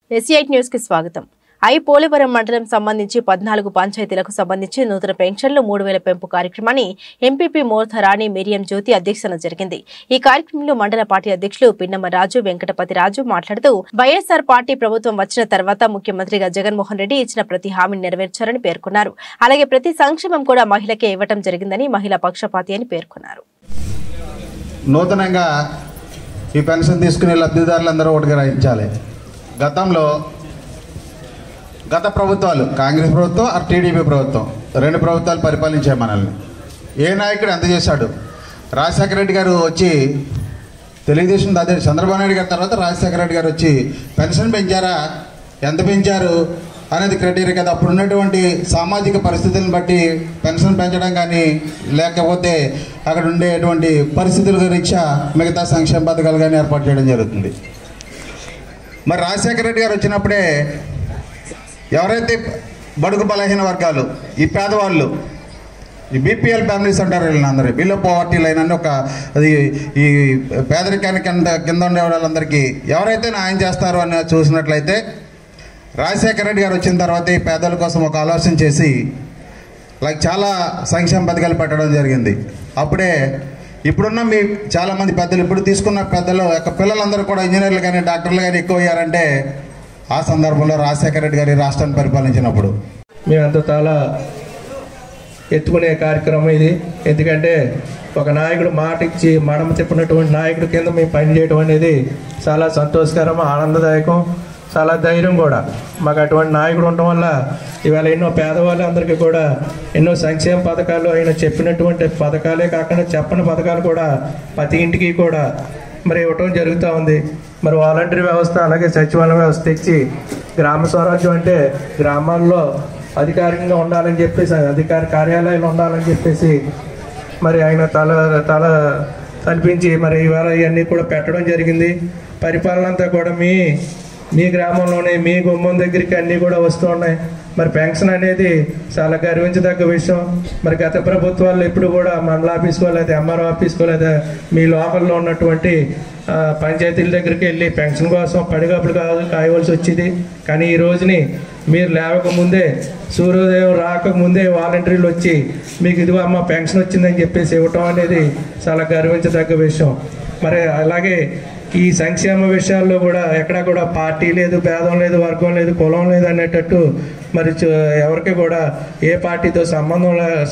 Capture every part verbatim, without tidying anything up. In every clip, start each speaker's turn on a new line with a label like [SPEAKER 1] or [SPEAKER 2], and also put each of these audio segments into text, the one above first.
[SPEAKER 1] ఎస్ఐట్ news కి స్వాగతం. I Polavaram మండలం సంబంధించి పద్నాలుగు పంచాయతీలకు సంబంధించి నూతన పెన్షన్లు మూడు వేల పెంపు కార్యక్రమాన్ని ఎంపీపీ మోర్ధరాణి మిరియం జ్యోతి అధ్యక్షతన జరిగింది. ఈ కార్యక్రమంలో మండల పార్టీ అధ్యక్షులు పిన్నమ్మ రాజు, వెంకటపతి రాజు మాట్లాడుతూ వైఎస్ఆర్ పార్టీ ప్రభుత్వం వచ్చిన తర్వాత ముఖ్యమంత్రిగా జగన్మోహన్ రెడ్డి ఇచ్చిన ప్రతి హామీని నెరవేర్చారని పేర్కొన్నారు. అలాగే ప్రతి సంక్షేమం కూడా మహిళకే ఇవ్వటం జరిగిందని, మహిళా పక్షపాతి అని పేర్కొన్నారు.
[SPEAKER 2] నూతనంగా ఈ పెన్షన్ తీసుకునే లబ్ధిదారులందరూ ఒకటి గ్రహించాలి. గతంలో గత ప్రభుత్వాలు, కాంగ్రెస్ ప్రభుత్వం ఆ టీడీపీ ప్రభుత్వం, రెండు ప్రభుత్వాలు పరిపాలించాయి మనల్ని. ఏ నాయకుడు ఎంత చేశాడు? రాజశేఖర రెడ్డి గారు వచ్చి తెలుగుదేశం అదే చంద్రబాబు నాయుడు గారి తర్వాత రాజశేఖర రెడ్డి గారు వచ్చి పెన్షన్ పెంచారా, ఎంత పెంచారు అనేది క్రైటీరియా కదా. అప్పుడు ఉన్నటువంటి సామాజిక పరిస్థితులను బట్టి పెన్షన్ పెంచడం కానీ, లేకపోతే అక్కడ ఉండేటువంటి పరిస్థితుల రీత్యా మిగతా సంక్షేమ పథకాలు కానీ ఏర్పాటు చేయడం జరుగుతుంది. మరి రాజశేఖర రెడ్డి గారు వచ్చినప్పుడే ఎవరైతే బడుగు బలహీన వర్గాలు, ఈ పేదవాళ్ళు, ఈ బీపీఎల్ ఫ్యామిలీస్ అంటారు వీళ్ళని అందరూ, బిలో పోవర్టీ లైన్ అని ఒక అది ఈ పేదరికానికి కింద కింద ఉండే వాళ్ళందరికీ ఎవరైతే న్యాయం చేస్తారో అని చూసినట్లయితే రాజశేఖర రెడ్డి గారు వచ్చిన తర్వాత ఈ పేదల కోసం ఒక ఆలోచన చేసి లైక్ చాలా సంక్షేమ పథకాలు పెట్టడం జరిగింది. అప్పుడే ఇప్పుడున్న మీ చాలామంది పెద్దలు, ఇప్పుడు తీసుకున్న పెద్దలు యొక్క పిల్లలందరూ కూడా ఇంజనీర్లు కానీ డాక్టర్లు కానీ ఎక్కువ అయ్యారంటే ఆ సందర్భంలో రాజశేఖర రెడ్డి గారి రాష్ట్రాన్ని పరిపాలించినప్పుడు.
[SPEAKER 3] మేమంతా చాలా ఎత్తుకునే కార్యక్రమం ఇది. ఎందుకంటే ఒక నాయకుడు మాట ఇచ్చి మడమ తిప్పినటువంటి నాయకుడి కింద మేము పనిచేయడం అనేది చాలా సంతోషకరం, ఆనందదాయకం, చాలా ధైర్యం కూడా. మాకు అటువంటి నాయకుడు ఉండటం వల్ల ఇవాళ ఎన్నో పేదవాళ్ళందరికీ కూడా ఎన్నో సంక్షేమ పథకాలు, ఆయన చెప్పినటువంటి పథకాలే కాకుండా చెప్పని పథకాలు కూడా ప్రతి ఇంటికి కూడా మరి ఇవ్వటం జరుగుతూ ఉంది. మరి వాలంటరీ వ్యవస్థ, అలాగే సచివాలయ వ్యవస్థ తెచ్చి గ్రామ స్వరాజ్యం అంటే గ్రామాల్లో అధికారికంగా ఉండాలని చెప్పేసి, అధికార కార్యాలయాలు ఉండాలని చెప్పేసి మరి ఆయన తల తల కల్పించి మరి ఇవాళ ఇవన్నీ కూడా పెట్టడం జరిగింది. పరిపాలన అంతా కూడా మీ మీ గ్రామంలోనే మీ గుమ్మం దగ్గరికి అన్నీ కూడా వస్తూ ఉన్నాయి. మరి పెన్షన్ అనేది చాలా గర్వించదగ్గ విషయం. మరి గత ప్రభుత్వాల్లో ఎప్పుడు కూడా మండల ఆఫీస్కో లేదా ఎంఆర్ఓ ఆఫీస్కో లేదా మీ లోకల్లో ఉన్నటువంటి పంచాయతీల దగ్గరికి వెళ్ళి పెన్షన్ కోసం పడిగప్పుడు కాయవలసి వచ్చేది. కానీ ఈ రోజుని మీరు లేవకముందే, సూర్యోదయం రాకముందే వాలంటీర్లు వచ్చి మీకు ఇదిగో అమ్మ పెన్షన్ వచ్చిందని చెప్పేసి ఇవ్వటం అనేది చాలా గర్వించదగ్గ విషయం. మరి అలాగే ఈ సంక్షేమ విషయాల్లో కూడా ఎక్కడా కూడా పార్టీ లేదు, భేదం లేదు, వర్గం లేదు, కులం లేదు అనేటట్టు మరి ఎవరికి కూడా ఏ పార్టీతో సంబంధం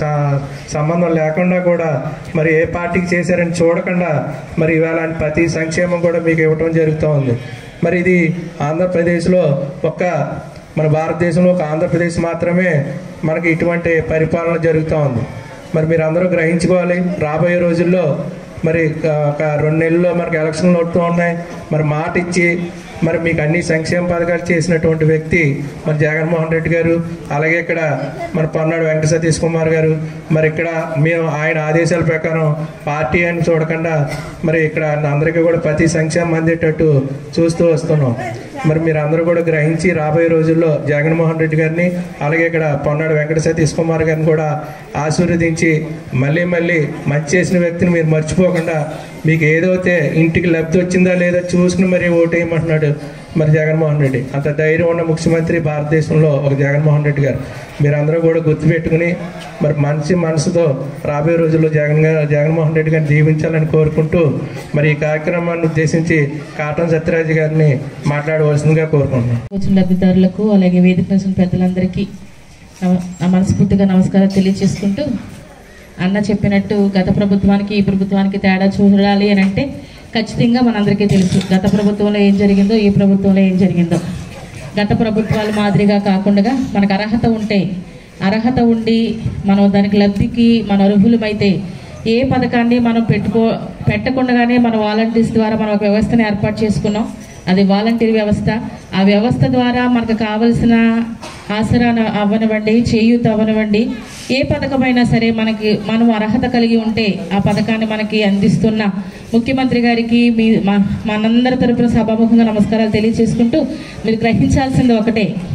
[SPEAKER 3] సంబంధం లేకుండా కూడా మరి ఏ పార్టీకి చేశారని చూడకుండా మరి ఇవాళ ప్రతి సంక్షేమం కూడా మీకు ఇవ్వటం జరుగుతూ ఉంది. మరి ఇది ఆంధ్రప్రదేశ్లో ఒక్క మన భారతదేశంలో ఒక ఆంధ్రప్రదేశ్ మాత్రమే మనకి ఇటువంటి పరిపాలన జరుగుతూ ఉంది. మరి మీరు అందరూ గ్రహించుకోవాలి, రాబోయే రోజుల్లో మరి ఒక రెండు నెలల్లో మనకి ఎలక్షన్లు వస్తూ ఉన్నాయి. మరి మాట ఇచ్చి మరి మీకు అన్ని సంక్షేమ పథకాలు చేసినటువంటి వ్యక్తి మన జగన్మోహన్ రెడ్డి గారు, అలాగే ఇక్కడ మన పొన్నాడు వెంకట సతీష్ కుమార్ గారు. మరి ఇక్కడ మేము ఆయన ఆదేశాల ప్రకారం పార్టీ అని చూడకుండా మరి ఇక్కడ అందరికీ కూడా ప్రతి సంక్షేమం అందేటట్టు చూస్తూ వస్తున్నాం. మరి మీరు అందరూ కూడా గ్రహించి రాబోయే రోజుల్లో జగన్మోహన్ రెడ్డి గారిని, అలాగే ఇక్కడ పొన్నాడు వెంకట సతీష్ కుమార్ గారిని కూడా ఆశీర్వదించి మళ్ళీ మళ్ళీ మంచి చేసిన వ్యక్తిని మీరు మర్చిపోకుండా మీకు ఏదైతే ఇంటికి లబ్ధి వచ్చిందా లేదా చూసుకుని మరి ఓటేయమంటున్నాడు మరి జగన్మోహన్ రెడ్డి. అంత ధైర్యం ఉన్న ముఖ్యమంత్రి భారతదేశంలో ఒక జగన్మోహన్ రెడ్డి గారు. మీరందరూ కూడా గుర్తుపెట్టుకుని మరి మంచి మనసుతో రాబోయే రోజుల్లో జగన్ గారు జగన్మోహన్ రెడ్డి గారిని దీవించాలని కోరుకుంటూ మరి ఈ కార్యక్రమాన్ని ఉద్దేశించి కాటం సత్యరాజు గారిని మాట్లాడవలసిందిగా కోరుకుంటున్నాను.
[SPEAKER 4] లబ్ధిదారులకు అలాగే వేదిక పెద్దలందరికీ మనస్ఫూర్తిగా నమస్కారం తెలియజేసుకుంటూ, అన్న చెప్పినట్టు గత ప్రభుత్వానికి ఈ ప్రభుత్వానికి తేడా చూడాలి అని అంటే ఖచ్చితంగా మనందరికీ తెలుసు గత ప్రభుత్వంలో ఏం జరిగిందో, ఈ ప్రభుత్వంలో ఏం జరిగిందో. గత ప్రభుత్వాల మాదిరిగా కాకుండా మనకు అర్హత ఉంటే, అర్హత ఉండి మనం దానికి లబ్ధికి మన అర్హులమైతే ఏ పథకాన్ని మనం పెట్టుకో పెట్టకుండానే మన వాలంటీర్స్ ద్వారా మనం ఒక వ్యవస్థను ఏర్పాటు చేసుకున్నాం. అది వాలంటీర్ వ్యవస్థ. ఆ వ్యవస్థ ద్వారా మనకు కావలసిన ఆసరా అవ్వనివ్వండి, చేయూత అవ్వనివ్వండి, ఏ పథకమైనా సరే మనకి మనం అర్హత కలిగి ఉంటే ఆ పథకాన్ని మనకి అందిస్తున్న ముఖ్యమంత్రి గారికి మీ మనందరి తరపున సభాముఖంగా నమస్కారాలు తెలియజేసుకుంటూ, మీరు గ్రహించాల్సింది ఒకటే,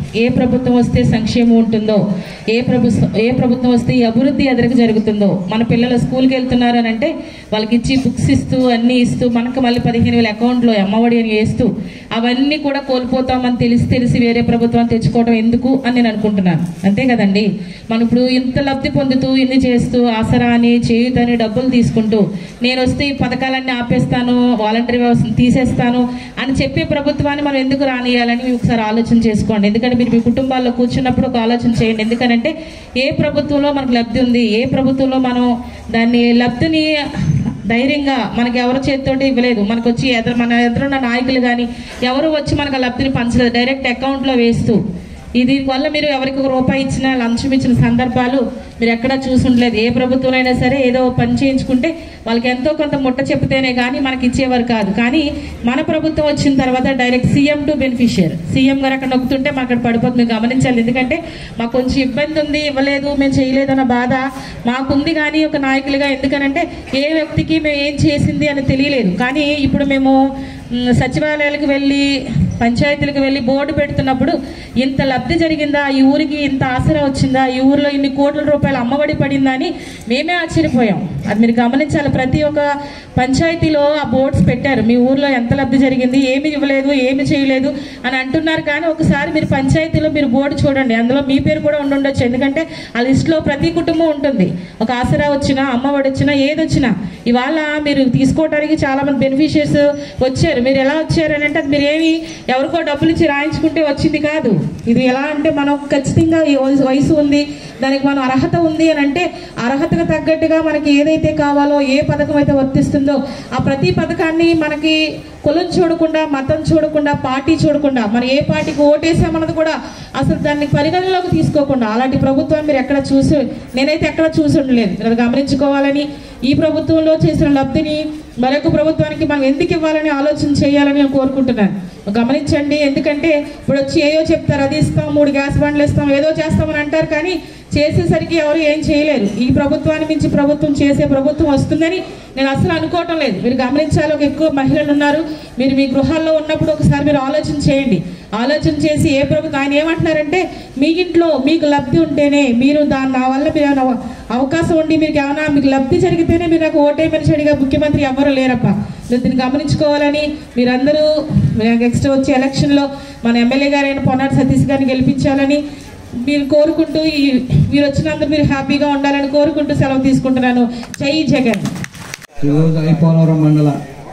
[SPEAKER 4] ఏ ప్రభుత్వం వస్తే సంక్షేమం ఉంటుందో, ఏ ప్రభుత్వం ఏ ప్రభుత్వం వస్తే ఈ అభివృద్ధి ఎదురుకు జరుగుతుందో. మన పిల్లలు స్కూల్కి వెళ్తున్నారు అని అంటే వాళ్ళకి ఇచ్చి బుక్స్ ఇస్తూ అన్నీ ఇస్తూ మనకు మళ్ళీ పదిహేను వేల అకౌంట్లో అమ్మఒడి అని వేస్తూ అవన్నీ కూడా కోల్పోతామని తెలిసి తెలిసి వేరే ప్రభుత్వాన్ని తెచ్చుకోవడం ఎందుకు అని నేను అనుకుంటున్నాను. అంతే కదండి. మనం ఇప్పుడు ఇంత లబ్ధి పొందుతూ ఇన్ని చేస్తూ ఆసరా అని చేయుతని డబ్బులు తీసుకుంటూ నేను వస్తే ఈ పథకాలన్నీ ఆపేస్తాను, వాలంటరీ వ్యవస్థను తీసేస్తాను అని చెప్పే ప్రభుత్వాన్ని మనం ఎందుకు రానియాలని మీరు ఒకసారి ఆలోచన చేసుకోండి. ఎందుకంటే మీరు మీ కుటుంబాల్లో కూర్చున్నప్పుడు ఒక ఆలోచన చేయండి. ఎందుకంటే ఏ ప్రభుత్వంలో మనకు లబ్ధి ఉంది, ఏ ప్రభుత్వంలో మనం దాన్ని లబ్ధిని ధైర్యంగా మనకి ఎవరి చేతితోటి ఇవ్వలేదు. మనకు వచ్చి ఎదురు మన ఎదురున్న నాయకులు కానీ ఎవరు వచ్చి మనకు లబ్ధిని పంచలేదు, డైరెక్ట్ అకౌంట్లో వేస్తూ. ఇది వల్ల మీరు ఎవరికి ఒక రూపాయి ఇచ్చినా లంచం ఇచ్చిన సందర్భాలు మీరు ఎక్కడా చూసుండలేదు. ఏ ప్రభుత్వం అయినా సరే ఏదో పని చేయించుకుంటే వాళ్ళకి ఎంతో కొంత ముట్ట చెప్తేనే కానీ మనకి ఇచ్చేవారు కాదు. కానీ మన ప్రభుత్వం వచ్చిన తర్వాత direct CM to beneficiary, CM గారు అక్కడ నొక్కుతుంటే మాకు అక్కడ పడిపోతుంది. మీరు గమనించాలి. ఎందుకంటే మాకు కొంచెం ఇబ్బంది ఉంది, ఇవ్వలేదు, మేము చేయలేదన్న బాధ మాకుంది. కానీ ఒక నాయకులుగా ఎందుకనంటే ఏ వ్యక్తికి మేము ఏం చేసింది అని తెలియలేదు. కానీ ఇప్పుడు మేము సచివాలయాలకు వెళ్ళి పంచాయతీలకు వెళ్ళి బోర్డు పెడుతున్నప్పుడు ఇంత లబ్ధి జరిగిందా, ఈ ఊరికి ఇంత ఆసరా వచ్చిందా, ఈ ఊర్లో ఇన్ని కోట్ల రూపాయలు అమ్మఒడి పడిందా అని మేమే ఆశ్చర్యపోయాం. అది మీరు గమనించాలి. ప్రతి ఒక్క పంచాయతీలో ఆ బోర్డ్స్ పెట్టారు, మీ ఊర్లో ఎంత లబ్ధి జరిగింది, ఏమి ఇవ్వలేదు, ఏమి చేయలేదు అని అంటున్నారు. కానీ ఒకసారి మీరు పంచాయతీలో మీరు బోర్డు చూడండి, అందులో మీ పేరు కూడా ఉండుండొచ్చు. ఎందుకంటే ఆ లిస్టులో ప్రతి కుటుంబం ఉంటుంది. ఒక ఆసరా వచ్చినా, అమ్మఒడి వచ్చినా, ఏది వచ్చినా ఇవాళ మీరు తీసుకోవడానికి చాలా మంది బెనిఫిషియర్స్ వచ్చారు. మీరు ఎలా వచ్చారని అంటే అది మీరు ఏమి ఎవరికో డబ్బులు ఇచ్చి రాయించుకుంటే వచ్చింది కాదు. ఇది ఎలా అంటే మనం ఖచ్చితంగా వయసు ఉంది, దానికి మనం అర్హత ఉంది అని అంటే అర్హతకు తగ్గట్టుగా మనకి ఏదైతే కావాలో, ఏ పథకం అయితే వర్తిస్తుందో ఆ ప్రతి పథకాన్ని మనకి కులం చూడకుండా, మతం చూడకుండా, పార్టీ చూడకుండా, మనం ఏ పార్టీకి ఓటేసామన్నది కూడా అసలు దాన్ని పరిగణనలోకి తీసుకోకుండా అలాంటి ప్రభుత్వం మీరు ఎక్కడ చూసి నేనైతే ఎక్కడ చూసి ఉండలేదు. మీరు అది గమనించుకోవాలని, ఈ ప్రభుత్వంలో చేసిన లబ్ధిని మరొక ప్రభుత్వానికి మనం ఎందుకు ఇవ్వాలని ఆలోచన చేయాలని నేను కోరుకుంటున్నాను. గమనించండి. ఎందుకంటే ఇప్పుడు వచ్చి ఏయో చెప్తారు, అది ఇస్తాం, మూడు గ్యాస్ బండ్లు ఇస్తాం, ఏదో చేస్తామని అంటారు. కానీ చేసేసరికి ఎవరు ఏం చేయలేరు. ఈ ప్రభుత్వాన్ని మించి ప్రభుత్వం చేసే ప్రభుత్వం వస్తుందని నేను అసలు అనుకోవటం లేదు. మీరు గమనించాలి. ఒక ఎక్కువ మహిళలు ఉన్నారు. మీరు మీ గృహాల్లో ఉన్నప్పుడు ఒకసారి మీరు ఆలోచన చేయండి. ఆలోచన చేసి ఏ ప్రభుత్వం ఆయన ఏమంటున్నారంటే మీ ఇంట్లో మీకు లబ్ధి ఉంటేనే మీరు దాని నా వల్ల మీరు ఏమైనా అవకాశం ఉండి మీకు ఏమైనా మీకు లబ్ధి జరిగితేనే మీరు నాకు ఓటేయమని చెడిగా ముఖ్యమంత్రి ఎవరు లేరప్ప. దీన్ని గమనించుకోవాలని మీరందరూ నెక్స్ట్ వచ్చే ఎలక్షన్లో మన ఎమ్మెల్యే గారైన పొన్నాటి సతీష్ గారిని గెలిపించాలని మీరు కోరుకుంటూ ఈ మీరు వచ్చినందుకు మీరు హ్యాపీగా ఉండాలని కోరుకుంటూ సెలవు తీసుకుంటున్నాను. జై జగన్.
[SPEAKER 5] ఈరోజు ఐ పోలవరం మండల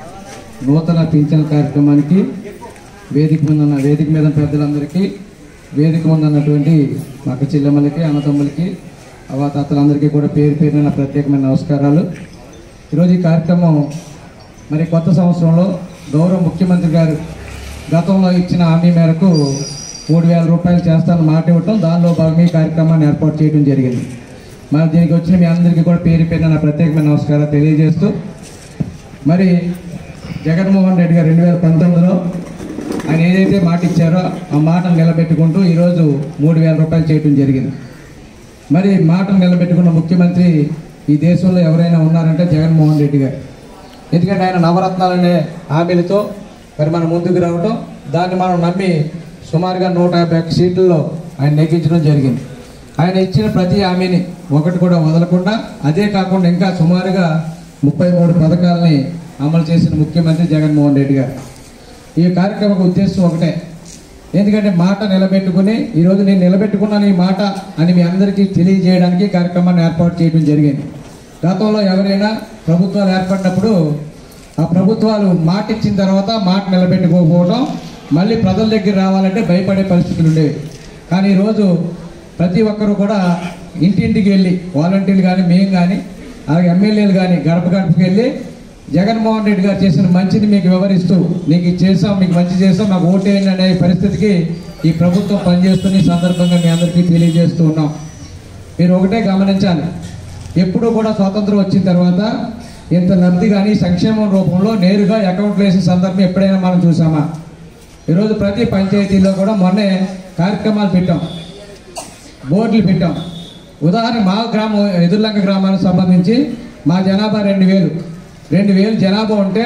[SPEAKER 5] నూతన పింఛన్ కార్యక్రమానికి వేదిక మీద ఉన్న వేదిక మీద పెద్దలందరికీ, వేదిక ముందు ఉన్నటువంటి మా అక్క చెల్లెమ్మలకి, అన్నతమ్ములకి, అవాతాతలందరికీ కూడా పేరు పేరున ప్రత్యేకమైన నమస్కారాలు. ఈరోజు ఈ కార్యక్రమం మరి కొత్త సంవత్సరంలో గౌరవ ముఖ్యమంత్రి గారు గతంలో ఇచ్చిన హామీ మేరకు మూడు వేల రూపాయలు చేస్తానని మాట ఇవ్వటం, దానిలో భాగంగా ఈ కార్యక్రమాన్ని ఏర్పాటు చేయడం జరిగింది. మరి దీనికి వచ్చిన మీ అందరికీ కూడా పేరు పేరున నా ప్రత్యేకమైన నమస్కారాలు తెలియజేస్తూ, మరి జగన్మోహన్ రెడ్డి గారు రెండు వేల పంతొమ్మిదిలో ఆయన ఏదైతే మాట ఇచ్చారో ఆ మాటను నిలబెట్టుకుంటూ ఈరోజు మూడు వేల రూపాయలు చేయడం జరిగింది. మరి మాటను నిలబెట్టుకున్న ముఖ్యమంత్రి ఈ దేశంలో ఎవరైనా ఉన్నారంటే జగన్మోహన్ రెడ్డి గారు. ఎందుకంటే ఆయన నవరత్నాలనే హామీలతో మరి మనం ముందుకు రావటం, దాన్ని మనం నమ్మి సుమారుగా నూట యాభై ఒక్క సీట్లలో ఆయన నెగ్గించడం జరిగింది. ఆయన ఇచ్చిన ప్రతి హామీని ఒకటి కూడా వదలకుండా, అదే కాకుండా ఇంకా సుమారుగా ముప్పై మూడు పథకాలని అమలు చేసిన ముఖ్యమంత్రి జగన్మోహన్ రెడ్డి గారు. ఈ కార్యక్రమం ఉద్దేశం ఒకటే, ఎందుకంటే మాట నిలబెట్టుకుని ఈరోజు నేను నిలబెట్టుకున్నాను ఈ మాట అని మీ అందరికీ తెలియజేయడానికి కార్యక్రమాన్ని ఏర్పాటు చేయడం జరిగింది. గతంలో ఎవరైనా ప్రభుత్వాలు ఏర్పడినప్పుడు ఆ ప్రభుత్వాలు మాట ఇచ్చిన తర్వాత మాట నిలబెట్టుకోకపోవడం, మళ్ళీ ప్రజల దగ్గర రావాలంటే భయపడే పరిస్థితులు ఉండేవి. కానీ ఈరోజు ప్రతి ఒక్కరూ కూడా ఇంటింటికి వెళ్ళి వాలంటీర్లు కానీ, మేము కానీ, అలాగే ఎమ్మెల్యేలు కానీ గడప గడపకి వెళ్ళి జగన్మోహన్ రెడ్డి గారు చేసిన మంచిని మీకు వివరిస్తూ, మీకు ఇది చేసాం, మీకు మంచి చేసాం, మాకు ఓటేయండి అనే పరిస్థితికి ఈ ప్రభుత్వం పనిచేస్తున్న ఈ సందర్భంగా మీ అందరికీ తెలియజేస్తూ ఉన్నాం. మీరు ఒకటే గమనించాలి, ఎప్పుడూ కూడా స్వాతంత్రం వచ్చిన తర్వాత ఇంత లబ్ధి కానీ సంక్షేమం రూపంలో నేరుగా అకౌంట్లు వేసే సందర్భం ఎప్పుడైనా మనం చూసామా? ఈరోజు ప్రతి పంచాయతీలో కూడా మొన్నే కార్యక్రమాలు పెట్టాం, బోర్డులు పెట్టాం. ఉదాహరణ మా గ్రామం ఎదుర్లంక గ్రామానికి సంబంధించి మా జనాభా రెండు వేలు రెండు వేలు జనాభా ఉంటే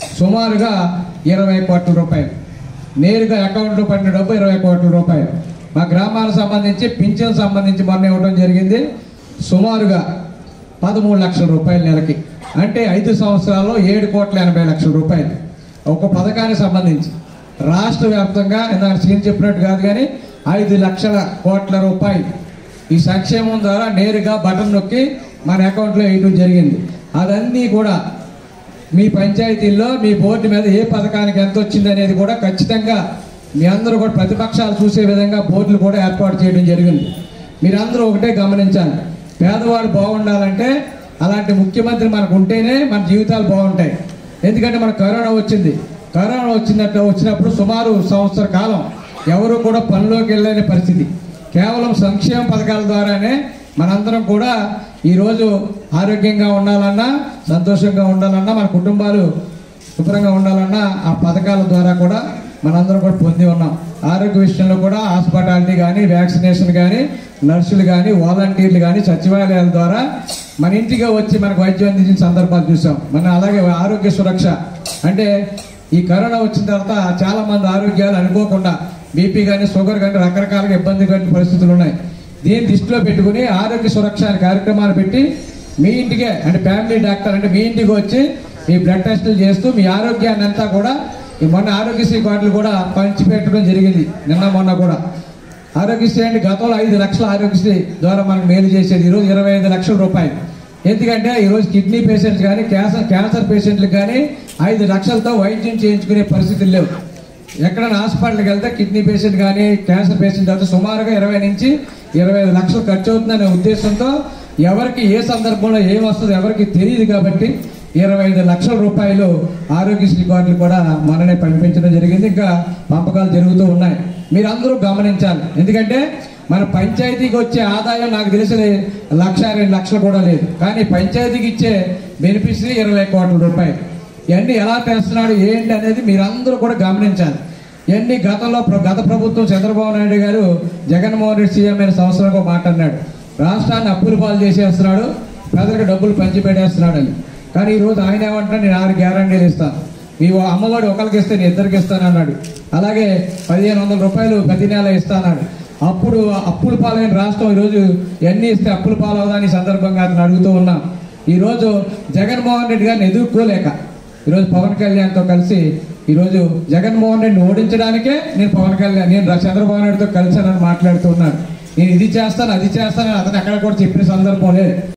[SPEAKER 5] సుమారుగా ఇరవై కోట్ల రూపాయలు నేరుగా అకౌంట్లో పడిన డబ్బు ఇరవై కోట్ల రూపాయలు. మా గ్రామాలకు సంబంధించి పింఛన్ సంబంధించి మొన్న ఇవ్వడం జరిగింది సుమారుగా పదమూడు లక్షల రూపాయల నెలకి, అంటే ఐదు సంవత్సరాల్లో ఏడు కోట్ల ఎనభై లక్షల రూపాయలు ఒక పథకానికి సంబంధించి రాష్ట్ర వ్యాప్తంగా ఇందాక సీన్ చెప్పినట్టు కాదు కానీ ఐదు లక్షల కోట్ల రూపాయలు ఈ సంక్షేమం ద్వారా నేరుగా బటన్ నొక్కి మన అకౌంట్లో వేయడం జరిగింది. అదన్నీ కూడా మీ పంచాయతీల్లో మీ బోర్డు మీద ఏ పథకానికి ఎంత వచ్చింది అనేది కూడా ఖచ్చితంగా మీ అందరూ కూడా ప్రతిపక్షాలు చూసే విధంగా బోర్డులు కూడా ఏర్పాటు చేయడం జరిగింది. మీరందరూ ఒకటే గమనించాలి, పేదవాడు బాగుండాలంటే అలాంటి ముఖ్యమంత్రి మనకు ఉంటేనే మన జీవితాలు బాగుంటాయి. ఎందుకంటే మన కరోనా వచ్చింది, కరోనా వచ్చినట్టు వచ్చినప్పుడు సుమారు సంవత్సర కాలం ఎవరు కూడా పనిలోకి వెళ్ళలేని పరిస్థితి. కేవలం సంక్షేమ పథకాల ద్వారానే మనందరం కూడా ఈరోజు ఆరోగ్యంగా ఉండాలన్నా, సంతోషంగా ఉండాలన్నా, మన కుటుంబాలు శుభ్రంగా ఉండాలన్నా ఆ పథకాల ద్వారా కూడా మనందరం కూడా పొంది ఉన్నాం. ఆరోగ్య విషయంలో కూడా హాస్పిటాలిటీ కానీ, వ్యాక్సినేషన్ కానీ, నర్సులు కానీ, వాలంటీర్లు కానీ సచివాలయాల ద్వారా మన ఇంటిగా వచ్చి మనకు వైద్యం అందించిన సందర్భాలు చూసాం. మన అలాగే ఆరోగ్య సురక్ష అంటే ఈ కరోనా వచ్చిన తర్వాత చాలా మంది ఆరోగ్యాలు అనుకోకుండా బీపీ కానీ, షుగర్ కానీ రకరకాలుగా ఇబ్బంది కలిగిన పరిస్థితులు ఉన్నాయి. దీన్ని దృష్టిలో పెట్టుకుని ఆరోగ్య సురక్ష కార్యక్రమాలు పెట్టి మీ ఇంటికే అంటే ఫ్యామిలీ డాక్టర్ అంటే మీ ఇంటికి వచ్చి మీ బ్లడ్ టెస్టులు చేస్తూ మీ ఆరోగ్యాన్ని అంతా కూడా ఈ మొన్న ఆరోగ్యశ్రీ కార్డులు కూడా పంచిపెట్టడం జరిగింది. నిన్న మొన్న కూడా ఆరోగ్యశ్రీ అంటే గతంలో ఐదు లక్షల ఆరోగ్యశ్రీ ద్వారా మనకు మేలు చేసేది, ఈరోజు ఇరవై ఐదు లక్షల రూపాయలు. ఎందుకంటే ఈరోజు కిడ్నీ పేషెంట్స్ కానీ, క్యాన్సర్ క్యాన్సర్ పేషెంట్లకు కానీ ఐదు లక్షలతో వైద్యం చేయించుకునే పరిస్థితులు లేవు. ఎక్కడైనా హాస్పిటల్కి వెళ్తే కిడ్నీ పేషెంట్ కానీ, క్యాన్సర్ పేషెంట్ అయితే సుమారుగా ఇరవై నుంచి ఇరవై ఐదు లక్షలు ఖర్చు అవుతుందనే ఉద్దేశంతో ఎవరికి ఏ సందర్భంలో ఏం వస్తుందో ఎవరికి తెలియదు కాబట్టి ఇరవై ఐదు లక్షల రూపాయలు ఆరోగ్యశ్రీ కార్డులు కూడా మననే పంపించడం జరిగింది. ఇంకా పంపకాలు జరుగుతూ ఉన్నాయి. మీరందరూ గమనించాలి, ఎందుకంటే మన పంచాయతీకి వచ్చే ఆదాయం నాకు తెలిసి లక్ష రెండు లక్షలు కూడా లేదు, కానీ పంచాయతీకి ఇచ్చే బెనిఫిషరీ ఇరవై కోట్ల రూపాయలు. ఇవన్నీ ఎలా తెస్తున్నాడు ఏంటి అనేది మీరందరూ కూడా గమనించాలి. ఇవన్నీ గతంలో గత ప్రభుత్వం చంద్రబాబు నాయుడు గారు జగన్మోహన్ రెడ్డి సీఎం అయిన సంవత్సరంలో మాట్లాడినాడు, రాష్ట్రాన్ని అప్పుల పాలు చేసేస్తున్నాడు, ప్రజలకు డబ్బులు పంచిపెట్టేస్తున్నాడు అని. కానీ ఈరోజు ఆయన ఏమంటారు, నేను ఆరు గ్యారంటీలు ఇస్తాను, మీ అమ్మఒడి ఒకరికి ఇస్తే నేను ఇద్దరికి ఇస్తాను అన్నాడు. అలాగే పదిహేను వందల రూపాయలు ప్రతి నెల ఇస్తాన్నాడు. అప్పుడు అప్పుల పాలైన రాష్ట్రం ఈరోజు ఎన్ని ఇస్తే అప్పుల పాలవుదని సందర్భంగా అతను అడుగుతూ ఉన్నాం. ఈరోజు జగన్మోహన్ రెడ్డి గారిని ఎదుర్కోలేక ఈరోజు పవన్ కళ్యాణ్తో కలిసి ఈరోజు జగన్మోహన్ రెడ్డిని ఓడించడానికే నేను పవన్ కళ్యాణ్ నేను చంద్రబాబు నాయుడుతో కలిసానని మాట్లాడుతూ ఉన్నాను. నేను ఇది చేస్తాను అది చేస్తానని అతను ఎక్కడ కూడా చెప్పిన సందర్భం లేదు.